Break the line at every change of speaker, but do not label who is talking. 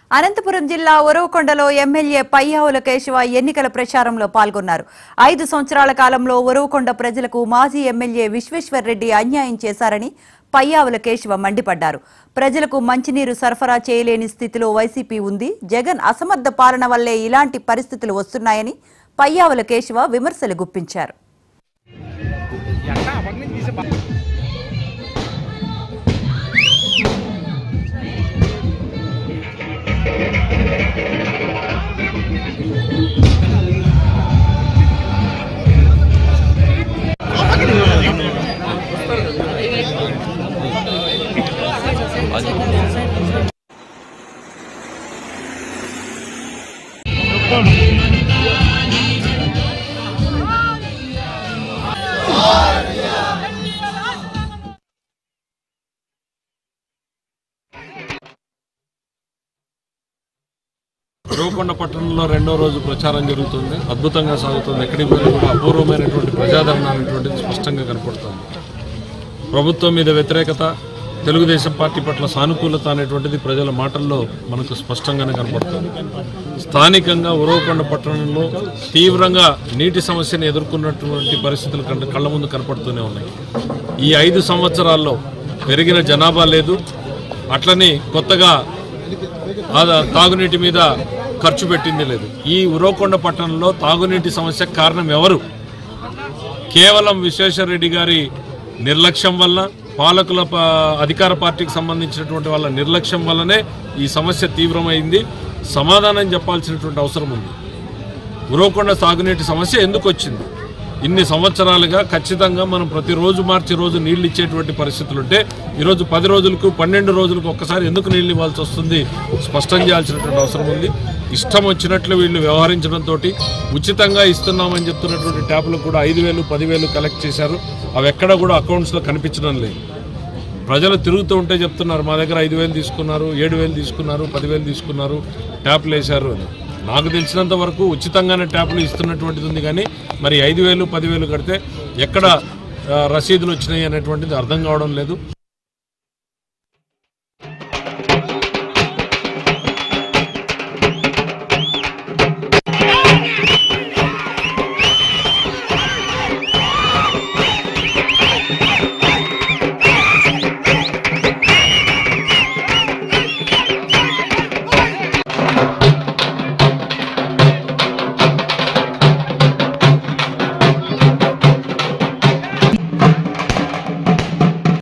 అనంతపురం జిల్లా ఉరవకొండలో ఎమ్మెల్యే పయ్యావుల కేశవ ఎన్నికల ప్రచారంలో పాల్గొన్నారు. 5 సంవత్సరాల కాలంలో ఉరవకొండ ప్రజలకు మాజీ ఎమ్మెల్యే విశ్వేశ్వర్రెడ్డి అన్యాయం చేశారని పయ్యావుల కేశవ మండిపడ్డారు. ప్రజలకు మంచినీరు సరఫరా చేయలేని స్థితిలో వైసీపీ ఉంది. జగన్ అసమర్థ పాలన వల్లే ఇలాంటి పరిస్థితులు వస్తున్నాయని పయ్యావుల కేశవ విమర్శలు గుప్పించారు.
ఉరవకొండ పట్టణంలో రెండో రోజు ప్రచారం జరుగుతుంది. అద్భుతంగా సాగుతుంది. ఎక్కడికి పోయినా కూడా అపూర్వమైనటువంటి ప్రజాదరణ అనేటువంటిది స్పష్టంగా కనపడుతుంది. ప్రభుత్వం మీద వ్యతిరేకత, తెలుగుదేశం పార్టీ పట్ల సానుకూలత అనేటువంటిది ప్రజల మాటల్లో మనకు స్పష్టంగానే కనపడుతుంది. స్థానికంగా ఉరవకొండ పట్టణంలో తీవ్రంగా నీటి సమస్యను ఎదుర్కొన్నటువంటి పరిస్థితులు కళ్ళ ముందు కనపడుతూనే ఉన్నాయి. ఈ 5 సంవత్సరాల్లో పెరిగిన జనాభా లేదు, అట్లని కొత్తగా తాగునీటి మీద ఖర్చు పెట్టింది లేదు. ఈ ఉరవకొండ పట్టణంలో తాగునీటి సమస్య కారణం ఎవరు? కేవలం విశ్వేశ్వర్రెడ్డి గారి నిర్లక్ష్యం వల్ల, పాలకుల అధికార పార్టీకి సంబంధించినటువంటి వాళ్ళ నిర్లక్ష్యం వల్లనే ఈ సమస్య తీవ్రమైంది. సమాధానం చెప్పాల్సినటువంటి అవసరం ఉంది. ఉరవకొండ తాగునీటి సమస్య ఎందుకు వచ్చింది? ఇన్ని సంవత్సరాలుగా ఖచ్చితంగా మనం ప్రతిరోజు మార్చి రోజు నీళ్ళు ఇచ్చేటువంటి పరిస్థితులు ఉంటే ఈరోజు 10 రోజులకు 12 రోజులకు ఒక్కసారి ఎందుకు నీళ్ళు ఇవ్వాల్సి వస్తుంది? స్పష్టం చేయాల్సినటువంటి అవసరం ఉంది. ఇష్టం వచ్చినట్లు వీళ్ళు వ్యవహరించడంతో ఉచితంగా ఇస్తున్నామని చెప్తున్నటువంటి ట్యాపులకు కూడా 5,000, 10,000 కలెక్ట్ చేశారు. అవి ఎక్కడ కూడా అకౌంట్స్లో కనిపించడం లేదు. ప్రజలు తిరుగుతూ ఉంటే చెప్తున్నారు, మా దగ్గర 5,000 తీసుకున్నారు, 7,000 తీసుకున్నారు, 10,000 తీసుకున్నారు, ట్యాపులు వేశారు అని. నాకు తెలిసినంత వరకు ఉచితంగానే ట్యాపులు ఇస్తున్నటువంటిది ఉంది. కానీ మరి 5,000, 10,000 కడితే ఎక్కడ రసీదులు వచ్చినాయి అనేటువంటిది అర్థం కావడం లేదు.